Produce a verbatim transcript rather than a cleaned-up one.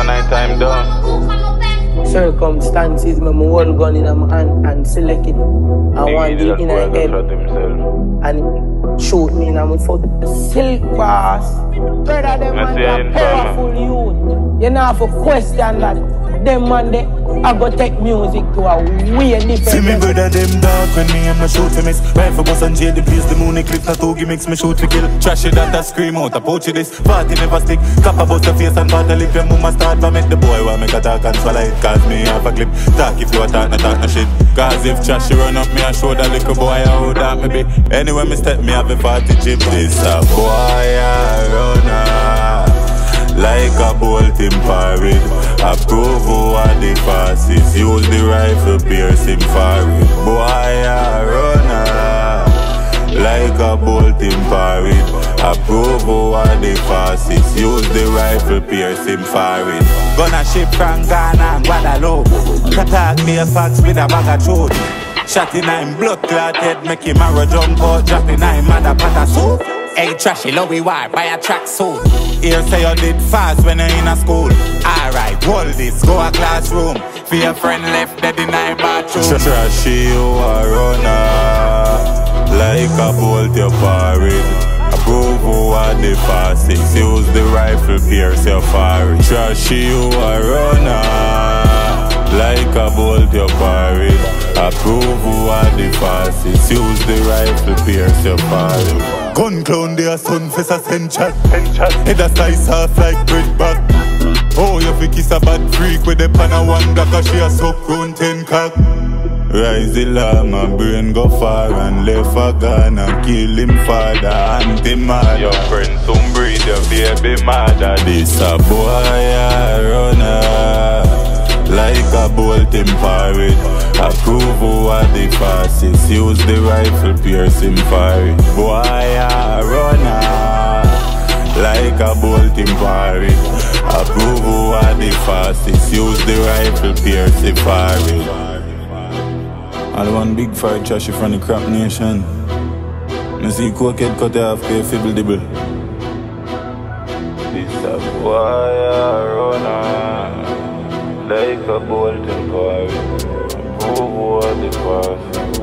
for night time done. Circumstances, my whole gun in my hand and select it. I want it in my head and shoot me in my foot. Silkboss, brother, them man are powerful youth. You know have to question that. Them man they I go take music to a way different. See me brother them dark when me and my shoot to miss. Rifle boss and jail the place the moon clip not two gimmicks me shoot to kill. Trash it that I scream out, approach this. Party never stick. Cap about the face and part the lip. Your mama start to make the boy want make a talk and swallow it. Cause me have a clip. Talk if you a talk, no talk no shit. Cause if Jahshii run up me and show that little boy how that me be. Anyway me step me have a party chip. This a boy a runner like a bolt in parade. Approve who are the fastest. Use the rifle pierce him forehead. Boy a runner like a bolt in parade. Approve who are the fastest. Use the rifle pierce him forehead. Gonna ship from Ghana and Guadeloupe. Attack me a fox with a bag of truth. Shot in him blood clotted. Make him arrow jump out. Drop in him mother pot of soup. Hey Jahshii, love we war, buy a track suit. Here say you did fast when you in a school. Alright, hold this, go a classroom. For your friend left dead in a bathroom. Jahshii, you a runner like a bolt your parade. Approve who are the fastest. Use the rifle pierce your forehead. Jahshii, you a runner like a bolt your parade. Approve who are the fastest. Use the rifle pierce your forehead. Gun clown their son face a send chat. Head a slice off like bread back. Oh, you fi kiss a bad freak with the pan a one block. Cause she a suck round ten cock. Rise the law, my brain go far and left a gun and kill him father and him mother. Your friend soon breed your baby mother. This a boy a runner like a bolt in parade. Approve who are the fastest. Use the rifle pierce him forehead. Boy a runner like a bolt in parade. Approve who are the fastest. Use the rifle pierce him forehead. All one big fight Jahshii from the crap nation. I see cokehead cut off pay fibble dibble. This a boy a runner like a bolt in parade. Who are the fast?